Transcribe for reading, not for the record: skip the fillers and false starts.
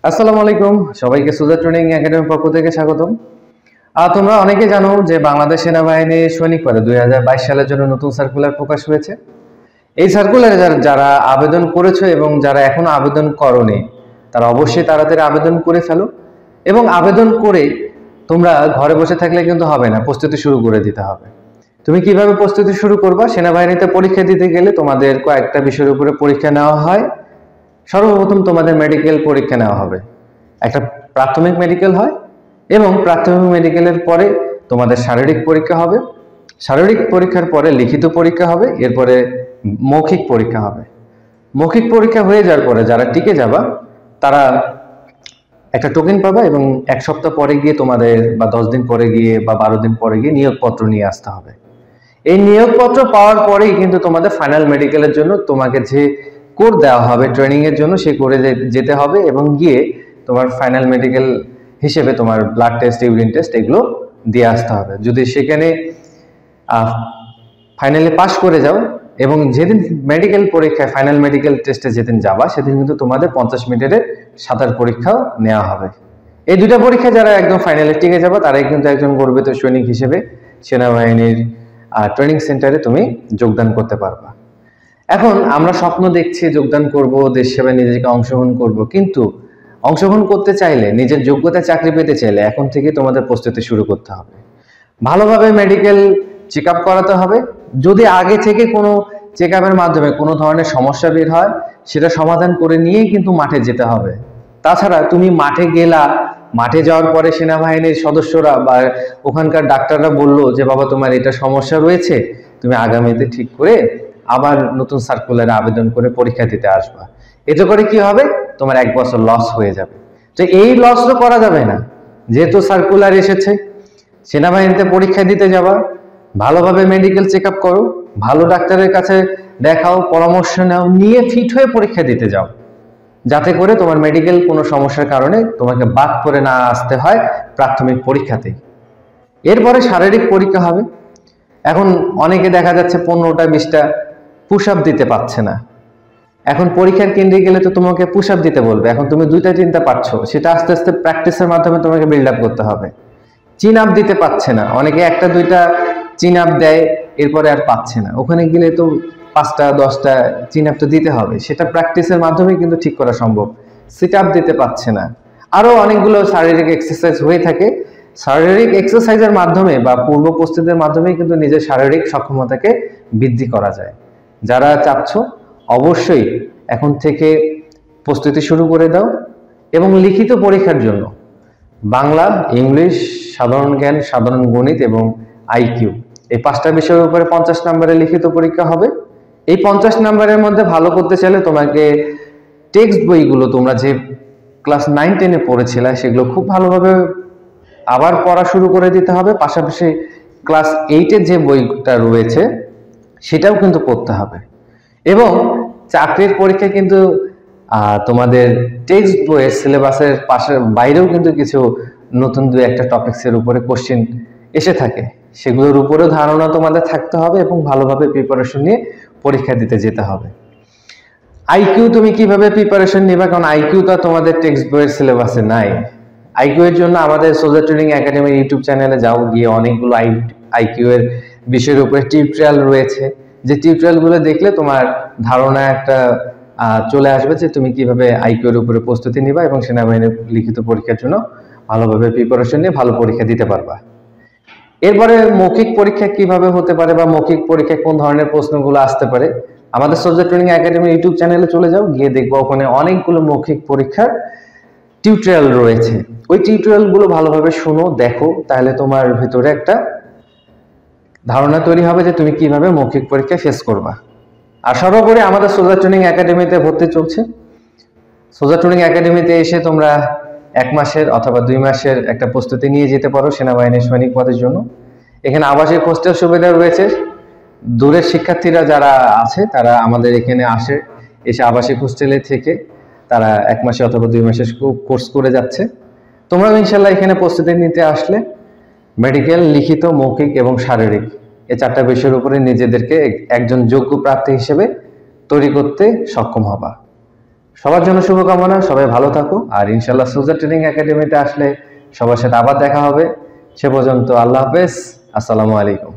আসসালামু আলাইকুম, সবাইকে সুজা ট্রেনিং একাডেমির পক্ষ থেকে স্বাগতম। তোমরা অনেকে জানো যে বাংলাদেশ সেনাবাহিনীর সৈনিক পদে 2022 সালের জন্য নতুন সার্কুলার প্রকাশ হয়েছে। এই সার্কুলারে যারা আবেদন করেছো এবং যারা এখনো আবেদন করোনি তারা অবশ্যই তাড়াতাড়ি আবেদন করে ফেলো। এবং আবেদন করে তোমরা ঘরে বসে থাকলে কিন্তু হবে না, প্রস্তুতি শুরু করে দিতে হবে। তুমি কিভাবে প্রস্তুতি শুরু করবা? সেনাবাহিনীতে পরীক্ষা দিতে গেলে তোমাদের কয়েকটা বিষয়ের উপরে পরীক্ষা নেওয়া হয়। সর্বপ্রথম তোমাদের মেডিকেল পরীক্ষা নেওয়া হবে, একটা প্রাথমিক মেডিকেল হয় এবং প্রাথমিক মেডিকেলের পরে তোমাদের শারীরিক পরীক্ষা হবে। শারীরিক পরীক্ষার পরে লিখিত পরীক্ষা হবে, এরপরে মৌখিক পরীক্ষা হবে। মৌখিক পরীক্ষা হয়ে যাওয়ার পরে যারা টিকে যাবা তারা একটা টোকেন পাবা এবং এক সপ্তাহ পরে গিয়ে তোমাদের বা 10 দিন পরে গিয়ে বা 12 দিন পরে গিয়ে নিয়োগপত্র নিয়ে আসতে হবে। এই নিয়োগপত্র পাওয়ার পরেই কিন্তু তোমাদের ফাইনাল মেডিকেলের জন্য তোমাকে যে কোড দেওয়া হবে ট্রেনিং এর জন্য সেই কোডে যেতে হবে এবং গিয়ে তোমার ফাইনাল মেডিকেল হিসেবে তোমার ব্লাড টেস্ট, ইউরিন টেস্ট এগুলো দিয়ে আসতে হবে। যদি সেখানে ফাইনালি পাস করে যাও এবং যেদিন মেডিকেল পরীক্ষায় ফাইনাল মেডিকেল টেস্টে যেদিন যাবা সেদিন কিন্তু তোমাদের 50 মিনিটের সাঁতার পরীক্ষাও নেওয়া হবে। এই দুইটা পরীক্ষা যারা একদম ফাইনালে টিকে যাবে তারাই কিন্তু একজন গর্বিত সৈনিক হিসেবে সেনাবাহিনীর ট্রেনিং সেন্টারে তুমি যোগদান করতে পারবা। এখন আমরা স্বপ্ন দেখছি যোগদান করব, দেশ সেবায় নিজেকে অংশগ্রহণ করব, কিন্তু অংশগ্রহণ করতে চাইলে, নিজের যোগ্যতা চাকরি পেতে চাইলে এখন থেকে তোমাদের প্রস্তুতি শুরু করতে হবে। ভালোভাবে মেডিকেল চেক আপ করাতে হবে। যদি আগে থেকে কোনো চেক আপের মাধ্যমে কোনো ধরনের সমস্যা বের হয় সেটা সমাধান করে নিয়েই কিন্তু মাঠে যেতে হবে। তাছাড়া তুমি মাঠে গেলা, মাঠে যাওয়ার পরে সেনাবাহিনীর সদস্যরা বা ওখানকার ডাক্তাররা বললো যে বাবা তোমার এটা সমস্যা রয়েছে, তুমি আগামীতে ঠিক করে আবার নতুন সার্কুলারে আবেদন করে পরীক্ষা দিতে আসবা। এতে করে কি হবে? তোমার 1 বছর লস হয়ে যাবে। তো এই লস তো করা যাবে না। যেহেতু সার্কুলার এসেছে, সেনাবাহিনীতে পরীক্ষা দিতে যাবা, ভালোভাবে মেডিকেল চেক আপ করো, ভালো ডাক্তারের কাছে দেখাও, পরামর্শ নাও, নিয়ে ফিট হয়ে পরীক্ষা দিতে যাও, যাতে করে তোমার মেডিকেল কোনো সমস্যার কারণে তোমাকে বাদ করে না আসতে হয় প্রাথমিক পরীক্ষাতেই। এরপরে শারীরিক পরীক্ষা হবে। এখন অনেকে দেখা যাচ্ছে 15টা 20টা পুশ আপ দিতে পারছে না। এখন পরীক্ষার কেন্দ্রে গেলে তো তোমাকে পুশ আপ দিতে বলবে, এখন তুমি 2টা 3টা পারছো, সেটা আস্তে আস্তে প্র্যাকটিসের মাধ্যমে তোমাকে বিল্ড আপ করতে হবে। চিন আপ দিতে পারছে না, অনেকে 1টা 2টা চিন আপ দেয়, এরপরে আর পাচ্ছে না। ওখানে গেলে তো 5টা 10টা চিন আপ তো দিতে হবে, সেটা প্র্যাকটিসের মাধ্যমে কিন্তু ঠিক করা সম্ভব। সিট আপ দিতে পারছে না। আরো অনেকগুলো শারীরিক এক্সারসাইজ হয়ে থাকে। শারীরিক এক্সারসাইজের মাধ্যমে বা পূর্ব প্রস্তুতির মাধ্যমে কিন্তু নিজের শারীরিক সক্ষমতাকে বৃদ্ধি করা যায়। যারা চাচ্ছ অবশ্যই এখন থেকে প্রস্তুতি শুরু করে দাও। এবং লিখিত পরীক্ষার জন্য বাংলা, ইংলিশ, সাধারণ জ্ঞান, সাধারণ গণিত এবং আইকিউ, এই 5টা বিষয়ের উপরে 50 নম্বরের লিখিত পরীক্ষা হবে। এই 50 নম্বরের মধ্যে ভালো করতে চাইলে তোমাকে টেক্সট বইগুলো তোমরা যে ক্লাস 9-10-এ পড়েছিলে সেগুলো খুব ভালোভাবে আবার পড়া শুরু করে দিতে হবে। পাশাপাশি ক্লাস 8-এর যে বইটা রয়েছে সেটাও কিন্তু পড়তে হবে। এবং চাকরির পরীক্ষা কিন্তু তোমাদের টেক্সট বইয়ের সিলেবাসের পাশে বাইরেও কিন্তু কিছু নতুন 2-1টা টপিক্সের উপরে কোশ্চেন এসে থাকে, সেগুলোর উপরেও ধারণা তোমাদের থাকতে হবে এবং ভালোভাবে প্রিপারেশন নিয়ে পরীক্ষা দিতে যেতে হবে। আইকিউ তুমি কিভাবে প্রিপারেশন নিবা? কারণ আইকিউ তো তোমাদের টেক্সট বইয়ের সিলেবাসে নাই। আইকিউ এর জন্য আমাদের সোজা ট্রেনিং একাডেমির ইউটিউব চ্যানেলে যাও, গিয়ে অনেকগুলো আইকিউ এর বিষয়ের উপরে টিউটোরিয়াল রয়েছে, যে টিউটোরিয়ালগুলো দেখলে তোমার ধারণা একটা চলে আসবে যে তুমি কিভাবে আইকিউ এর উপরে প্রস্তুতি নিবা এবং সেনাবাহিনীর লিখিত পরীক্ষার জন্য ভালোভাবে প্রিপারেশন নিয়ে ভালো পরীক্ষা দিতে পারবা। এরপরে মৌখিক পরীক্ষা কিভাবে হতে পারে বা মৌখিক পরীক্ষায় কোন ধরনের প্রশ্নগুলো আসতে পারে, আমাদের সোজা ট্রেনিং একাডেমি ইউটিউব চ্যানেলে চলে যাও, গিয়ে দেখবো ওখানে অনেকগুলো মৌখিক পরীক্ষার টিউটোরিয়াল রয়েছে। ওই টিউটোরিয়ালগুলো ভালোভাবে শোনো, দেখো, তাহলে তোমার ভিতরে একটা ধারণা তৈরি হবে যে তুমি কিভাবে মৌখিক পরীক্ষা ফেস করবা। আর সর্বোপরি আমাদের সোজা ট্রেনিং একাডেমিতে ভর্তি চলছে। সোজা ট্রেনিং একাডেমিতে এসে তোমরা 1 মাসের অথবা 2 মাসের একটা প্রস্তুতি নিয়ে যেতে পারো সেনাবাহিনীর সৈনিক পদের জন্য। এখানে আবাসিক হোস্টেল সুবিধা রয়েছে। দূরের শিক্ষার্থীরা যারা আছে তারা আমাদের এখানে এসে আবাসিক হোস্টেলে থেকে তারা 1 মাসে অথবা 2 মাসের কোর্স করে যাচ্ছে। তোমরা ইনশাল্লাহ এখানে প্রস্তুতি নিতে আসলে মেডিকেল, লিখিত, মৌখিক এবং শারীরিক এই 4টা বিষয়ের উপরে নিজেদেরকে একজন যোগ্য প্রার্থী হিসেবে তৈরি করতে সক্ষম হবা। সবার জন্য শুভকামনা, সবাই ভালো থাকো। আর ইনশাল্লাহ সোজা ট্রেনিং একাডেমিতে আসলে সবার সাথে আবার দেখা হবে। সে পর্যন্ত আল্লাহ হাফেজ, আসসালামু আলাইকুম।